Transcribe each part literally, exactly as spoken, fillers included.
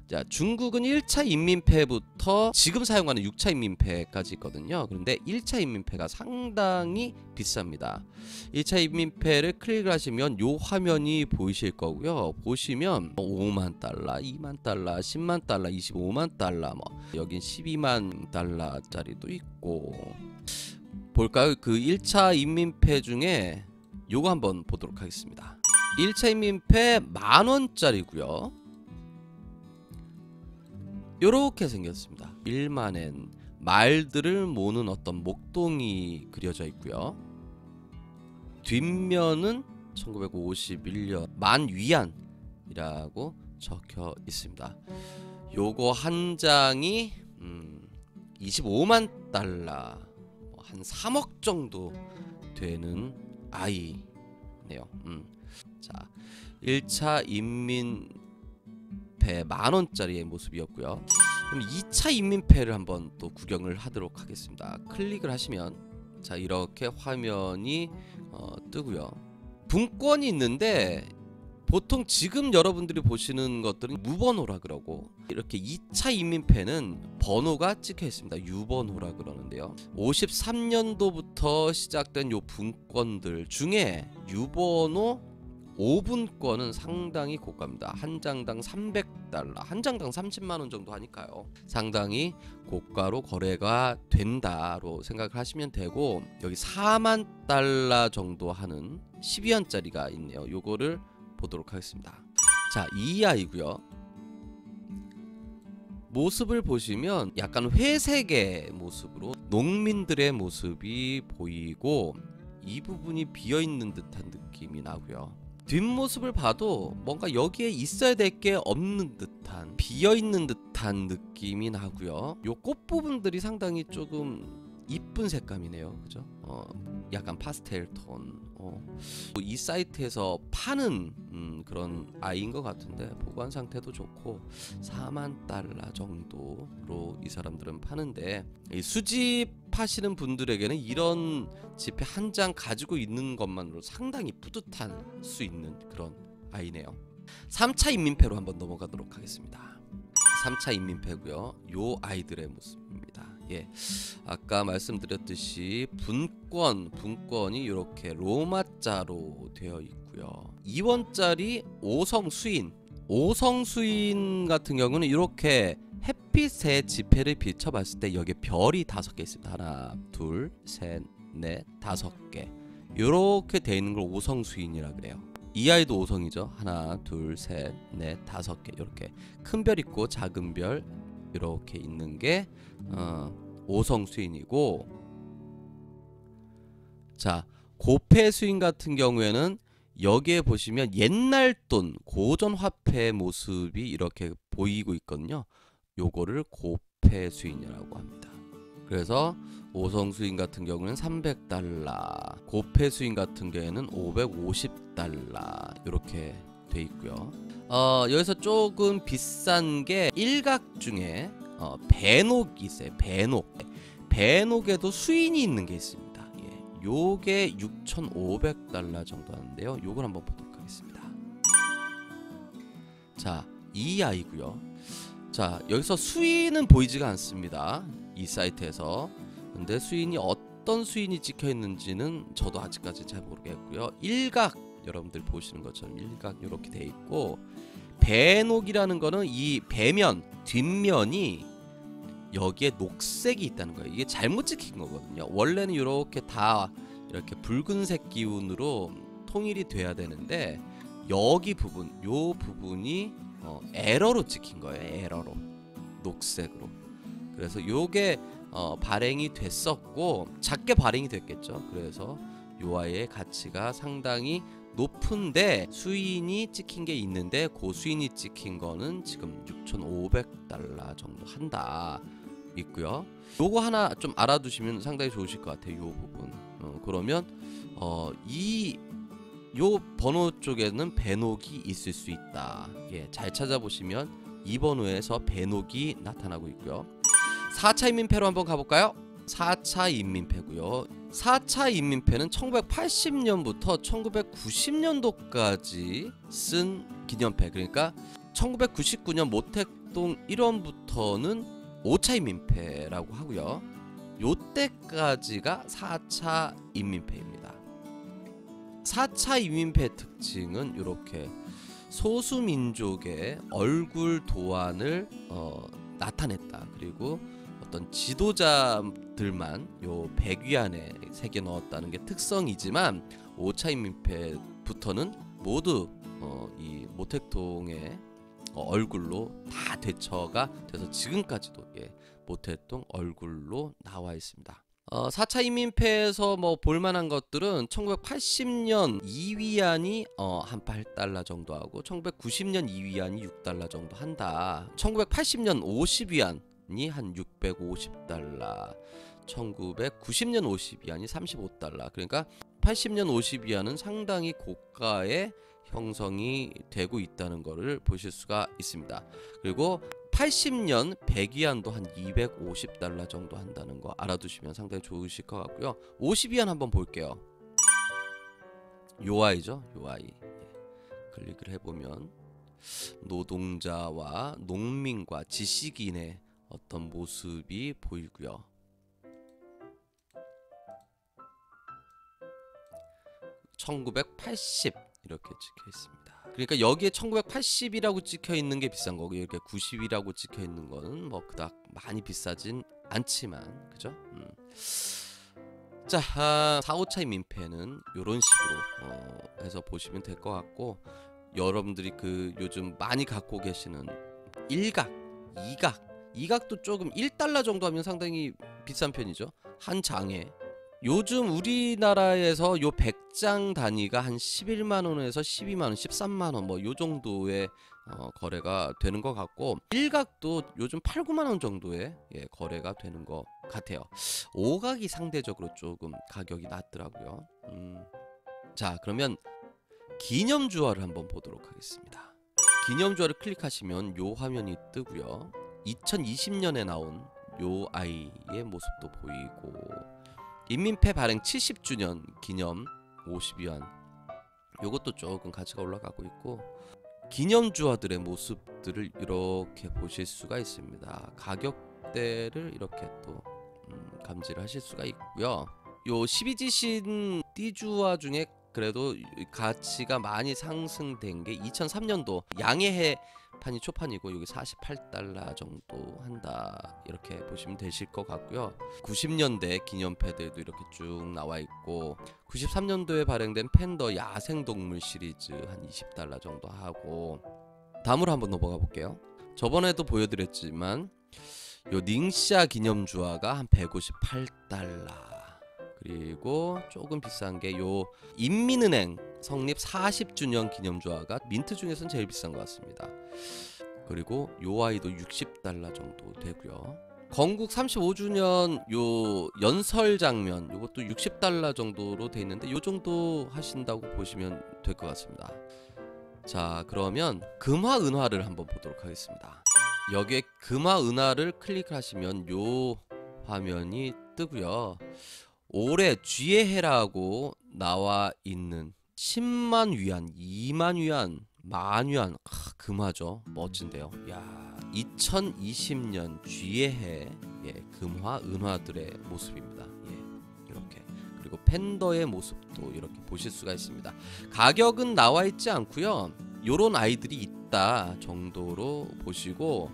자, 중국은 일 차 인민폐부터 지금 사용하는 육 차 인민폐까지 있거든요. 그런데 일 차 인민폐가 상당히 비쌉니다. 일 차 인민폐를 클릭을 하시면 요 화면이 보이실 거고요. 보시면 오만 달러, 이만 달러, 십만 달러, 이십오만 달러, 뭐 여긴 십이만 달러짜리도 있고. 볼까요? 그 일 차 인민폐 중에 요거 한번 보도록 하겠습니다. 일 차 인민폐 만원짜리고요. 요렇게 생겼습니다. 일만엔 말들을 모는 어떤 목동이 그려져 있고요. 뒷면은 천구백오십일 년 만위안이라고 적혀 있습니다. 요거 한 장이 음, 이십오만 달러, 한 삼억 정도 되는 아이네요. 음. 자, 일 차 인민폐 만원짜리의 모습이었고요. 그럼 이 차 인민폐를 한번 또 구경을 하도록 하겠습니다. 클릭을 하시면 자, 이렇게 화면이 어, 뜨고요. 분권이 있는데 보통 지금 여러분들이 보시는 것들은 무번호라 그러고, 이렇게 이 차 인민폐는 번호가 찍혀 있습니다. 유번호라 그러는데요. 오십삼 년도부터 시작된 요 분권들 중에 유번호 오 분권은 상당히 고가입니다. 한 장당 삼백 달러, 한 장당 삼십만 원 정도 하니까요. 상당히 고가로 거래가 된다로 생각을 하시면 되고, 여기 사만 달러 정도 하는 십이원짜리가 있네요. 요거를 보도록 하겠습니다. 자, 이 아이고요. 모습을 보시면 약간 회색의 모습으로 농민들의 모습이 보이고, 이 부분이 비어있는 듯한 느낌이 나고요. 뒷모습을 봐도 뭔가 여기에 있어야 될 게 없는 듯한, 비어있는 듯한 느낌이 나고요. 요 꽃 부분들이 상당히 조금 이쁜 색감이네요. 그죠? 어, 약간 파스텔 톤. 어. 이 사이트에서 파는 음, 그런 아이인 것 같은데 보관 상태도 좋고, 사만 달러 정도로 이 사람들은 파는데, 이 수집하시는 분들에게는 이런 지폐 한 장 가지고 있는 것만으로 상당히 뿌듯할 수 있는 그런 아이네요. 삼 차 인민폐로 한번 넘어가도록 하겠습니다. 삼 차 인민폐고요. 요 아이들의 모습입니다. 예, 아까 말씀드렸듯이 분권, 분권이 이렇게 로마자로 되어 있고요. 이 원짜리 오성 수인, 오성 수인 같은 경우는 이렇게 햇빛의 지폐를 비춰봤을 때 여기 별이 다섯 개 있습니다. 하나, 둘, 셋, 넷, 다섯 개. 이렇게 되어 있는 걸 오성 수인이라 그래요. 이 아이도 오성이죠. 하나, 둘, 셋, 넷, 다섯 개. 이렇게 큰 별 있고 작은 별 이렇게 있는 게 어, 오성 수인이고, 자, 고폐 수인 같은 경우에는 여기에 보시면 옛날 돈, 고전 화폐의 모습이 이렇게 보이고 있거든요. 요거를 고폐 수인이라고 합니다. 그래서 오성 수인 같은 경우는 삼백 달러, 고폐 수인 같은 경우에는 오백오십 달러 이렇게 돼 있고요. 어, 여기서 조금 비싼 게 일각 중에 어, 배녹이 있어요. 배녹. 배녹에도 수인이 있는 게 있습니다. 예, 요게 육천오백 달러 정도 하는데요. 요걸 한번 보도록 하겠습니다. 자, 이 아이고요. 자, 여기서 수인은 보이지가 않습니다. 이 사이트에서. 근데 수인이 어떤 수인이 찍혀 있는지는 저도 아직까지 잘 모르겠고요. 일각, 여러분들 보시는 것처럼 일각 이렇게 돼 있고, 배녹이라는 거는 이 배면, 뒷면이 여기에 녹색이 있다는 거예요. 이게 잘못 찍힌 거거든요. 원래는 이렇게 다 이렇게 붉은색 기운으로 통일이 돼야 되는데, 여기 부분, 요 부분이 어, 에러로 찍힌 거예요. 에러로, 녹색으로. 그래서 요게 어, 발행이 됐었고, 작게 발행이 됐겠죠. 그래서 요 아이의 가치가 상당히 높은데, 수인이 찍힌 게 있는데 그 수인이 찍힌 거는 지금 육천오백 달러 정도 한다 있고요. 요거 하나 좀 알아두시면 상당히 좋으실 것 같아요. 요 부분. 어, 그러면 어, 이 요 번호 쪽에는 배녹이 있을 수 있다. 예, 잘 찾아보시면 이 번호에서 배녹이 나타나고 있고요. 사 차 인민폐로 한번 가볼까요? 사 차 인민폐고요. 사 차 인민폐는 천구백팔십 년부터 천구백구십 년도까지 쓴 기념폐. 그러니까 천구백구십구 년 모택 모택동 일 원부터는 오 차 인민폐라고 하고요. 요때까지가 사 차 인민폐입니다. 사 차 인민폐 특징은 이렇게 소수민족의 얼굴 도안을 어, 나타냈다. 그리고 어떤 지도자들만 요 백위 안에 새겨 넣었다는 게 특성이지만 오 차 인민폐부터는 모두 어, 이 모택동의 어, 얼굴로 다 대처가 돼서 지금까지도 예, 모택동 얼굴로 나와 있습니다. 어, 사 차 인민폐에서 뭐 볼만한 것들은 천구백팔십 년 이 위안이 어, 한 팔 달러 정도 하고 천구백구십 년 이 위안이 육 달러 정도 한다. 천구백팔십 년 오십 위안이 한 육백오십 달러, 천구백구십 년 오십 위안이 삼십오 달러. 그러니까 팔십 년 오십 위안은 상당히 고가의 형성이 되고 있다는 것을 보실 수가 있습니다. 그리고 팔십 년 백 위안도 한 이백오십 달러 정도 한다는 거 알아두시면 상당히 좋으실 것 같고요. 오십 위안 한번 볼게요. 요 아이죠, 요 아이. 예. 클릭을 해보면 노동자와 농민과 지식인의 어떤 모습이 보이고요. 천구백팔십 이렇게 찍혀 있습니다. 그러니까 여기에 천구백팔십이라고 찍혀 있는 게 비싼 거고 이렇게 구십이라고 찍혀 있는 거는 뭐 그닥 많이 비싸진 않지만, 그죠? 음. 자, 아, 사, 오 차 인민폐는 이런 식으로 어, 해서 보시면 될 것 같고, 여러분들이 그 요즘 많이 갖고 계시는 일각, 이각, 이각도 조금 일 달러 정도 하면 상당히 비싼 편이죠. 한 장에. 요즘 우리나라에서 요 백 장 단위가 한 십일만 원에서 십이만 원, 십삼만 원 뭐 요 정도의 어, 거래가 되는 것 같고, 일각도 요즘 팔, 구만 원 정도의 예, 거래가 되는 것 같아요. 오각이 상대적으로 조금 가격이 낮더라고요. 음. 자, 그러면 기념주화를 한번 보도록 하겠습니다. 기념주화를 클릭하시면 요 화면이 뜨고요. 이천이십 년에 나온 요 아이의 모습도 보이고, 인민폐 발행 칠십 주년 기념 오십 위안, 요것도 조금 가치가 올라가고 있고, 기념주화들의 모습들을 이렇게 보실 수가 있습니다. 가격대를 이렇게 또 음, 감지를 하실 수가 있고요. 요 십이 지신 띠주화 중에 그래도 가치가 많이 상승된 게 이천삼 년도 양해해 판이 초판이고, 여기 사십팔 달러 정도 한다, 이렇게 보시면 되실 것 같고요. 구십 년대 기념패들도 이렇게 쭉 나와 있고, 구십삼 년도에 발행된 팬더 야생동물 시리즈 한 이십 달러 정도 하고, 다음으로 한번 넘어가 볼게요. 저번에도 보여드렸지만 요 닝샤 기념주화가 한 백오십팔 달러, 그리고 조금 비싼 게 요 인민은행 성립 사십 주년 기념주화가 민트 중에서는 제일 비싼 것 같습니다. 그리고 요 아이도 육십 달러 정도 되고요. 건국 삼십오 주년 요 연설 장면, 요것도 육십 달러 정도로 돼 있는데 요 정도 하신다고 보시면 될 것 같습니다. 자, 그러면 금화 은화를 한번 보도록 하겠습니다. 여기에 금화 은화를 클릭하시면 요 화면이 뜨고요. 올해 쥐의 해라고 나와 있는 십만 위안, 이만 위안, 만 위안, 아, 금화죠. 멋진데요. 야, 이천이십 년 쥐의 해, 예, 금화 은화들의 모습입니다. 예, 이렇게. 그리고 팬더의 모습도 이렇게 보실 수가 있습니다. 가격은 나와 있지 않고요. 요런 아이들이 있다 정도로 보시고,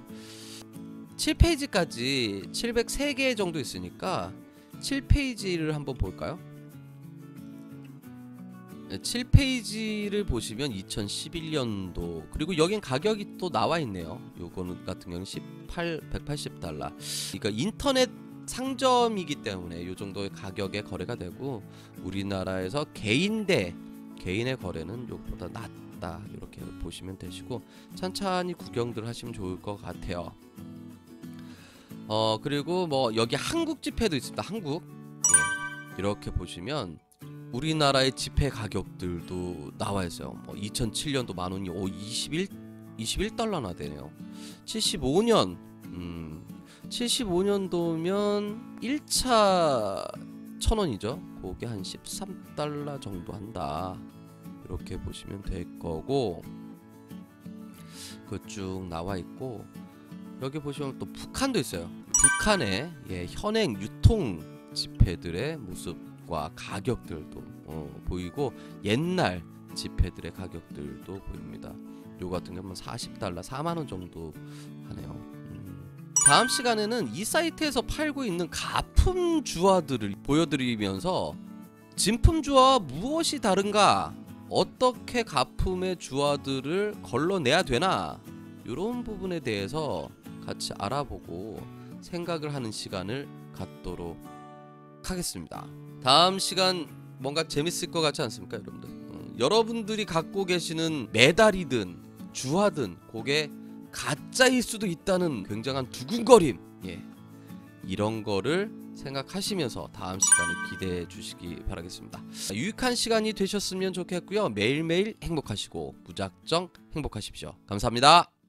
칠 페이지까지 칠백삼 개 정도 있으니까 칠 페이지를 한번 볼까요? 칠 페이지를 보시면 이천십일 년도, 그리고 여긴 가격이 또 나와 있네요. 요거는 같은 경우는 십팔, 백팔십 달러. 그러니까 인터넷 상점이기 때문에 요 정도의 가격에 거래가 되고, 우리나라에서 개인 대 개인의 거래는 요보다 낮다, 이렇게 보시면 되시고, 천천히 구경들 하시면 좋을 것 같아요. 어, 그리고 뭐 여기 한국 지폐도 있습니다. 한국. 예, 이렇게 보시면 우리나라의 지폐 가격들도 나와 있어요. 뭐 이천칠 년도 만 원이 오 이십일, 이십일 달러나 되네요. 칠십오 년, 음, 칠십오 년도면 일 차 천 원이죠. 그게 한 십삼 달러 정도 한다, 이렇게 보시면 될 거고, 그 쭉 나와 있고, 여기 보시면 또 북한도 있어요. 북한의 예, 현행 유통 지폐들의 모습과 가격들도 어, 보이고 옛날 지폐들의 가격들도 보입니다. 요 같은 경우는 사십 달러 사만 원 정도 하네요. 음. 다음 시간에는 이 사이트에서 팔고 있는 가품 주화들을 보여드리면서 진품 주화와 무엇이 다른가, 어떻게 가품의 주화들을 걸러내야 되나, 이런 부분에 대해서 같이 알아보고 생각을 하는 시간을 갖도록 하겠습니다. 다음 시간 뭔가 재밌을 것 같지 않습니까, 여러분들? 어, 여러분들이 갖고 계시는 메달이든 주화든 그게 가짜일 수도 있다는 굉장한 두근거림, 예, 이런 거를 생각하시면서 다음 시간을 기대해 주시기 바라겠습니다. 유익한 시간이 되셨으면 좋겠고요. 매일매일 행복하시고 무작정 행복하십시오. 감사합니다.